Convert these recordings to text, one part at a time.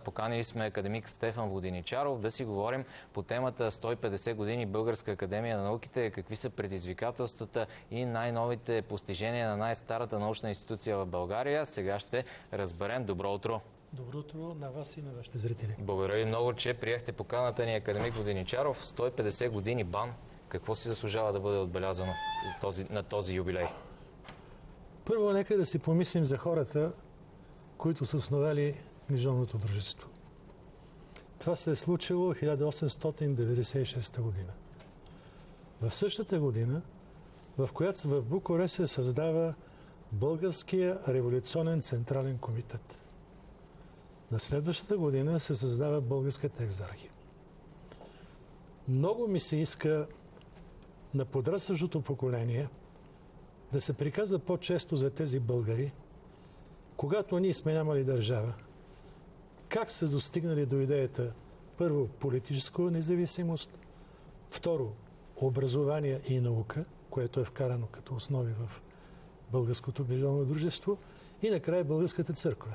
Поканили сме академик Стефан Воденичаров да си говорим по темата 150 години Българска академия на науките, какви са предизвикателствата и най-новите постижения на най-старата научна институция в България. Сега ще разберем. Добро утро! Добро утро на вас и на вашите зрители. Благодаря ви много, че приехте поканата ни, академик Воденичаров. 150 години БАН. Какво си заслужава да бъде отбелязано на този юбилей? Първо, нека да си помислим за хората, които са основали книжовното дружество. Това се е случило 1896 година. В същата година, в която в Букурещ се създава Българския революционен централен комитет. На следващата година се създава Българската екзархия. Много ми се иска на подрастващото поколение да се приказва по-често за тези българи, когато ние сме нямали държава. Как са достигнали до идеята, първо, политическа независимост, второ, образование и наука, което е вкарано като основи в Българското книжовно дружество, и накрая Българската църква.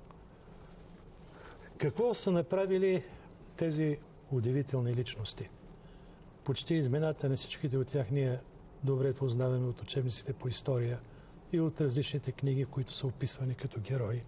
Какво са направили тези удивителни личности? Почти измената на всичките от тях ние добре познаваме от учебниците по история и от различните книги, които са описвани като герои.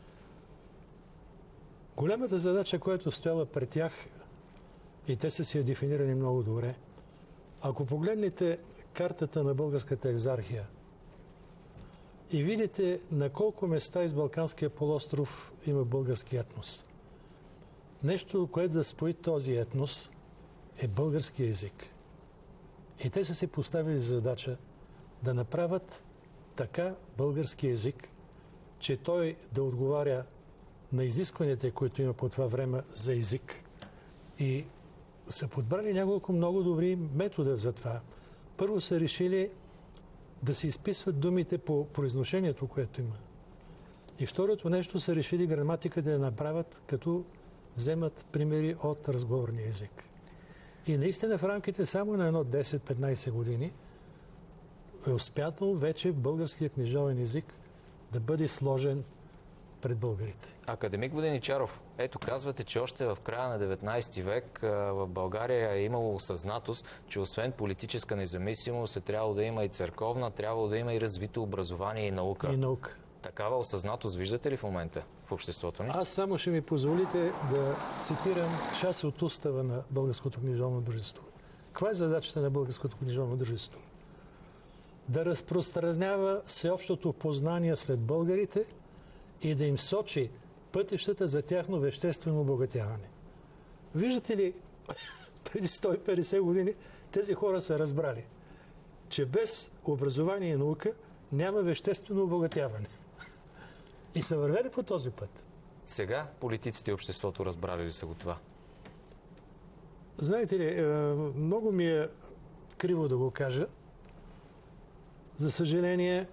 Голямата задача, която стояла пред тях, и те са си я дефинирани много добре, ако погледнете картата на Българската екзархия и видите на колко места из Балканския полуостров има български етнос. Нещо, което да спои този етнос, е български език. И те са си поставили задача да направят така български език, че той да отговаря на изискванията, които има по това време за език. И са подбрали няколко много добри метода за това. Първо са решили да се изписват думите по произношението, което има. И второто нещо са решили граматика да я направят, като вземат примери от разговорния език. И наистина в рамките само на едно 10-15 години е успятал вече българския книжовен език да бъде сложен пред българите. Академик Воденичаров, ето казвате, че още в края на 19 век в България е имало осъзнатост, че освен политическа независимост е трябвало да има и църковна, трябвало да има и развито образование и наука. И наука. Такава осъзнатост виждате ли в момента в обществото ни? Аз само ще ми позволите да цитирам част от устава на Българското книжовно дружество. Каква е задачата на Българското книжовно дружество? Да разпространява всеобщото познание след българите и да им сочи пътищата за тяхно веществено обогатяване. Виждате ли, преди 150 години тези хора са разбрали, че без образование и наука няма веществено обогатяване. И са вървели по този път. Сега политиците и обществото разбрали ли са го това? Знаете ли, много ми е криво да го кажа. За съжаление,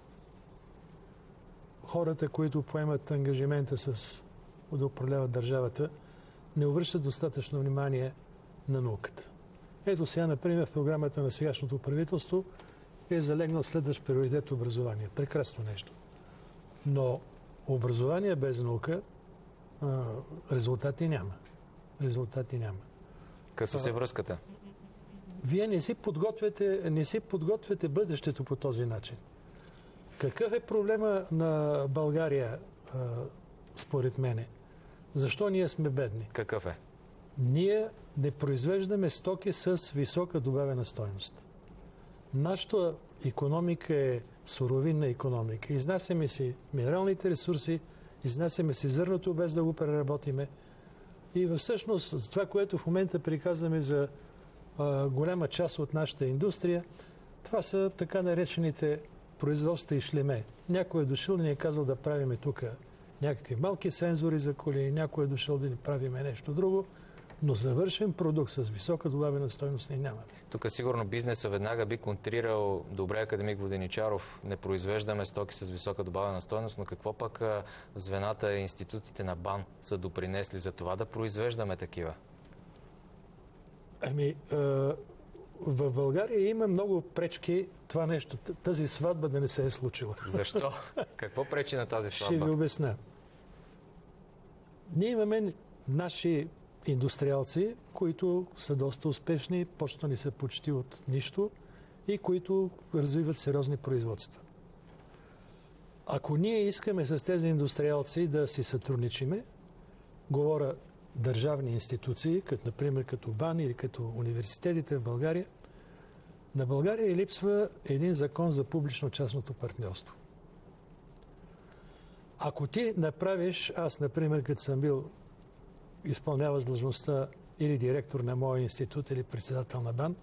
хората, които поемат ангажимента да управляват държавата, не обръщат достатъчно внимание на науката. Ето сега, например, в програмата на сегашното правителство е залегнал следващ приоритет образование. Прекрасно нещо. Но образование без наука резултати няма. Резултати няма. Къса се връзката? Вие не си подготвяте бъдещето по този начин. Какъв е проблема на България, според мене? Защо ние сме бедни? Какъв е? Ние не произвеждаме стоки с висока добавена стойност. Нашата икономика е суровинна икономика. Изнасяме си минералните ресурси, изнасяме си зърното без да го преработиме. И всъщност това, което в момента приказваме за голяма част от нашата индустрия, това са така наречените производства и шлеме. Някой е дошъл да ни е казал да правиме тук някакви малки сензори за коли, някой е дошъл да ни правиме нещо друго, но завършен продукт с висока добавена стойност не нямаме. Тук сигурно бизнеса веднага би контрирал: добре, академик Воденичаров, не произвеждаме стоки с висока добавена стойност, но какво пък звената и институтите на БАН са допринесли за това да произвеждаме такива? В България има много пречки това нещо, тази сватба да не се е случила. Защо? Какво пречи на тази сватба? Ще ви обясня. Ние имаме наши индустриалци, които са доста успешни, почнали са почти от нищо и които развиват сериозни производства. Ако ние искаме с тези индустриалци да си сътрудничиме, говоря държавни институции, като, например като БАН или като университетите в България, на България липсва един закон за публично-частното партньорство. Ако ти направиш, аз, например, като съм бил изпълняващ длъжността или директор на моя институт или председател на БАН,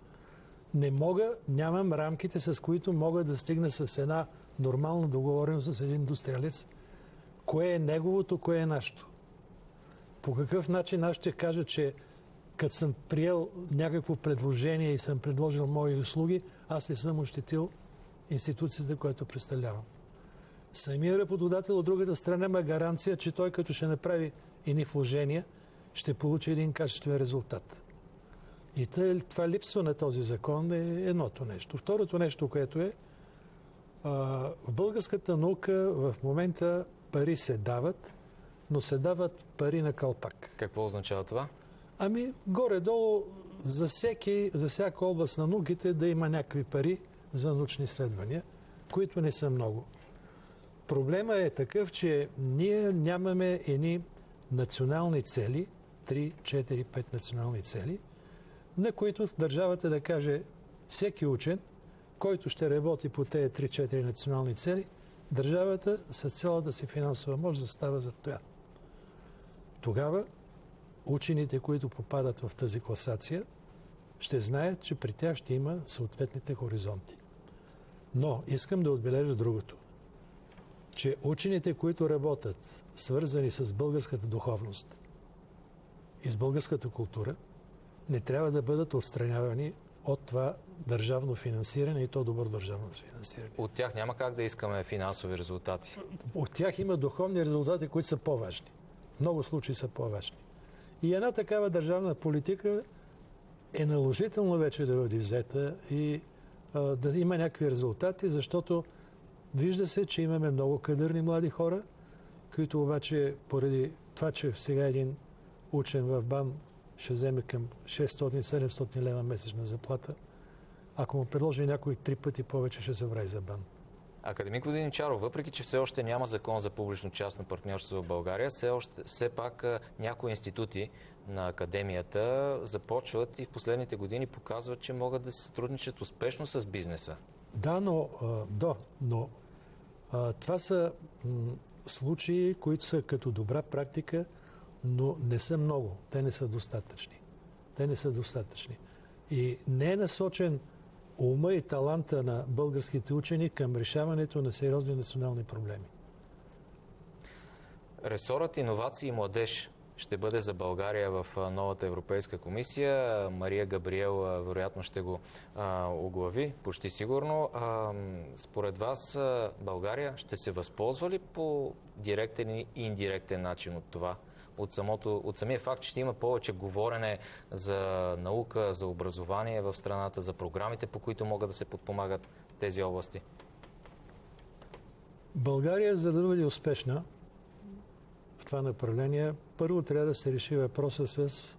нямам рамките, с които мога да стигна с една нормална договореност с един индустриалец, кое е неговото, кое е нашето. По какъв начин аз ще кажа, че като съм приел някакво предложение и съм предложил мои услуги, аз не съм ощетил институцията, която представлявам. Самия работодател от другата страна има гаранция, че той като ще направи едни вложения, ще получи един качествен резултат. И това липсва на този закон е едното нещо. Второто нещо, което е, в българската наука в момента пари се дават, но се дават пари на калпак. Какво означава това? Ами, горе-долу за всяка област на науките да има някакви пари за научни изследвания, които не са много. Проблема е такъв, че ние нямаме едни национални цели, 3, 4, 5 национални цели, на които държавата да каже всеки учен, който ще работи по тези 3-4 национални цели, държавата с цялата си финансова мощ застава за това. Тогава учените, които попадат в тази класация, ще знаят, че при тях ще има съответните хоризонти. Но искам да отбележа другото, че учените, които работят, свързани с българската духовност и с българската култура, не трябва да бъдат отстранявани от това държавно финансиране и то добро държавно финансиране. От тях няма как да искаме финансови резултати. От тях има духовни резултати, които са по-важни. В много случаи са по-важни. И една такава държавна политика е наложително вече да бъде взета и да има някакви резултати, защото вижда се, че имаме много кадърни млади хора, които обаче поради това, че сега един учен в БАН ще вземе към 600-700 лева месечна заплата, ако му предложи някой 3 пъти повече, ще се врази за БАН. Академик Воденичаров, въпреки че все още няма закон за публично-частно партньорство в България, все пак някои институти на академията започват и в последните години показват, че могат да се сътрудничат успешно с бизнеса. Да, но това са случаи, които са като добра практика, но не са много. Те не са достатъчни. И не е насочен ума и таланта на българските учени към решаването на сериозни национални проблеми. Ресорът иновации и младеж ще бъде за България в новата Европейска комисия. Мария Габриел вероятно ще го оглави, почти сигурно. Според вас България ще се възползва ли по директен и индиректен начин от това? От самия факт, че ще има повече говорене за наука, за образование в страната, за програмите, по които могат да се подпомагат тези области? България, за да бъде успешна в това направление, първо трябва да се реши въпроса с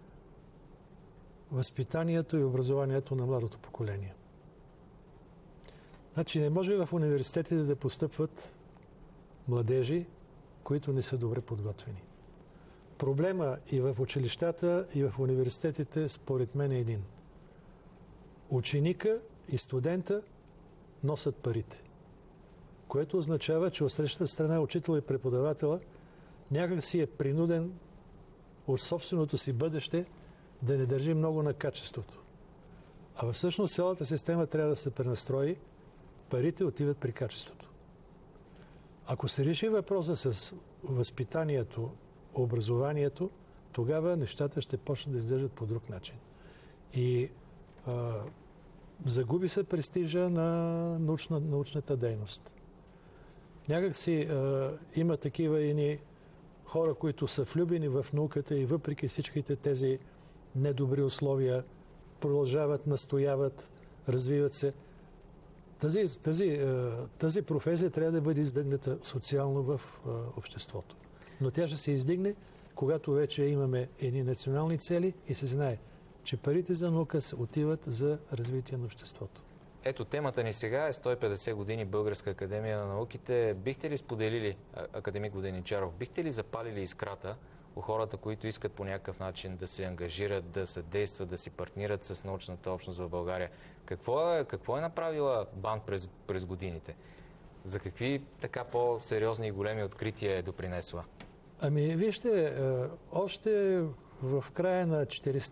възпитанието и образованието на младото поколение. Значи не може в университетите да постъпват младежи, които не са добре подготвени. Проблема и в училищата, и в университетите, според мен е един. Ученика и студента носят парите, което означава, че от срещата страна учител и преподавателя някак си е принуден от собственото си бъдеще да не държи много на качеството. А всъщност цялата система трябва да се пренастрои, парите отиват при качеството. Ако се реши въпроса с възпитанието, образованието, тогава нещата ще почнат да издържат по друг начин. И загуби се престижа на научната дейност. Някак си има такива едни хора, които са влюбени в науката и въпреки всичките тези недобри условия продължават, настояват, развиват се. Тази професия трябва да бъде издигната социално в обществото. Но тя ще се издигне, когато вече имаме едни национални цели и се знае, че парите за наука отиват за развитие на обществото. Ето, темата ни сега е 150 години Българска академия на науките. Бихте ли споделили, академик Воденичаров, бихте ли запалили искрата у хората, които искат по някакъв начин да се ангажират, да съдействат, да си партнират с научната общност в България? Какво е направила БАН през годините? За какви така по-сериозни и големи открития е допринесла? Ами, вижте, още в края на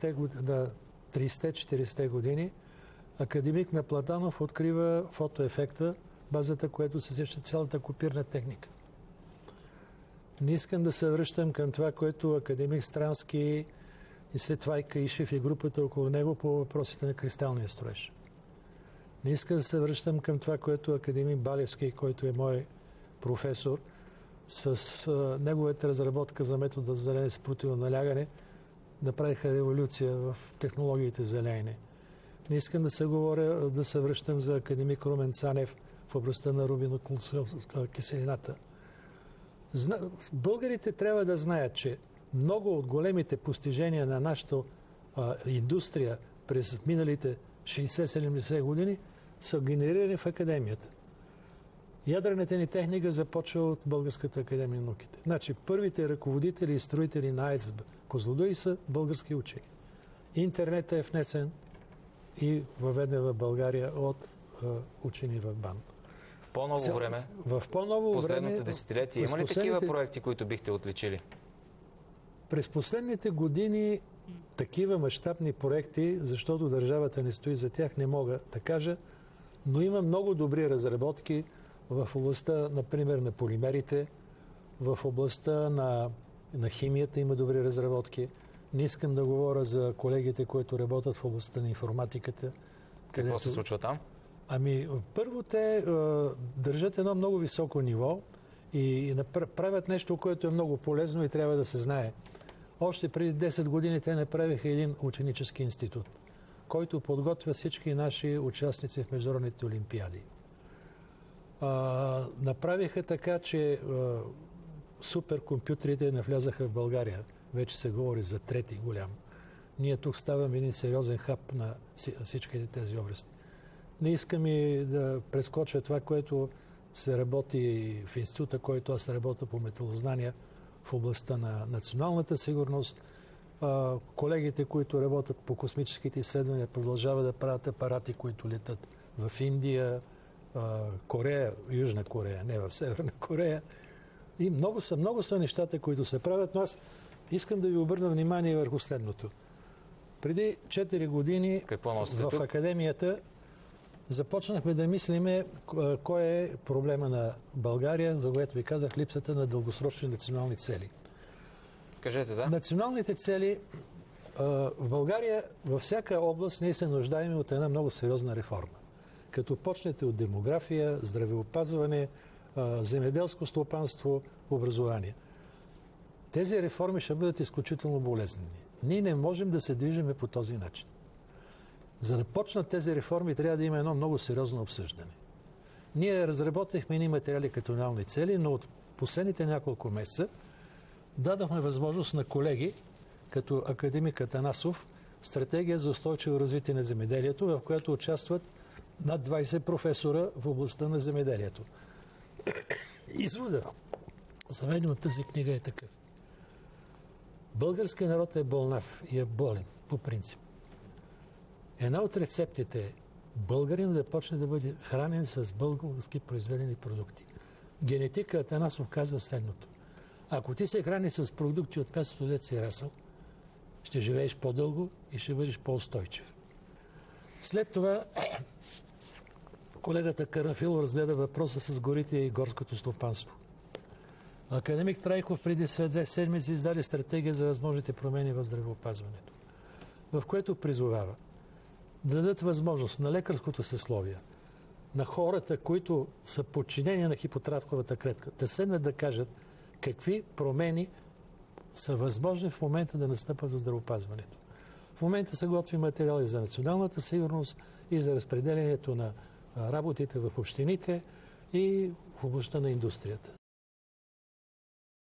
30-40 години академик Наплатанов открива фотоефекта, базата, което се сеща цялата копирна техника. Не искам да се връщам към това, което академик Странски и след това и Каишев и групата около него по въпросите на кристалния строеж. Не искам да се връщам към това, което академик Балевски, който е мой професор, с неговата разработка за метода за зелене с противоналягане, направиха революция в технологиите за леене. Не искам да се връщам за академик Румен Цанев в областта на рубинокиселината. Българите трябва да знаят, че много от големите постижения на нашата индустрия през миналите 60-70 години са генерирани в академията. Ядрената ни техника започва от Българската академия на науките. Значи, първите ръководители и строители на АЕЦ Козлодуй са български учени. Интернетът е внесен и въведен в България от учени в БАН. В по-ново време? В по-ново последното десетилетие. Има ли такива проекти, които бихте отличили? През последните години такива мащабни проекти, защото държавата не стои за тях, не мога да кажа, но има много добри разработки в областта, например, на полимерите, в областта на химията има добри разработки. Не искам да говоря за колегите, които работят в областта на информатиката. Какво се случва там? Ами, първо те държат едно много високо ниво и правят нещо, което е много полезно и трябва да се знае. Още преди 10 години те направиха един ученически институт, който подготвя всички наши участници в международните олимпиади. Направиха така, че суперкомпютрите навлязаха в България. Вече се говори за трети голям. Ние тук ставаме един сериозен хаб на всичките тези области. Не искам и да прескоча това, което се работи в института, който аз работя по металознания в областта на националната сигурност. Колегите, които работят по космическите изследвания, продължават да правят апарати, които летат в Индия, Корея, Южна Корея, не в Северна Корея. И много са нещата, които се правят, но аз искам да ви обърна внимание върху следното. Преди 4 години в академията започнахме да мислиме кой е проблема на България, за което ви казах, липсата на дългосрочни национални цели. Кажете, да. Националните цели в България във всяка област ние се нуждаем от една много сериозна реформа. Като почнете от демография, здравеопазване, земеделско стопанство, образование. Тези реформи ще бъдат изключително болезнени. Ние не можем да се движиме по този начин. За да почнат тези реформи, трябва да има едно много сериозно обсъждане. Ние разработихме едни материали като национални цели, но от последните няколко месеца дадохме възможност на колеги, като академик Атанасов, стратегия за устойчиво развитие на земеделието, в която участват над 20 професора в областта на земеделието. Извода за мен от тази книга е такъв. Българският народ е болнав и е болен, по принцип. Една от рецептите е българин да почне да бъде хранен с български произведени продукти. Генетика Атанасов казва следното. Ако ти се храни с продукти от мястото, дето си расъл, ще живееш по-дълго и ще бъдеш по-устойчив. След това колегата Карафил разгледа въпроса с горите и горското стопанство. Академик Трайков преди 2 седмици издаде стратегия за възможните промени в здравеопазването, в което призовава да дадат възможност на лекарското съсловие, на хората, които са подчинени на Хипократовата клетка, да седнат да кажат какви промени са възможни в момента да настъпят за здравеопазването. В момента се готви материали за националната сигурност и за разпределението на работите в общините и в областта на индустрията.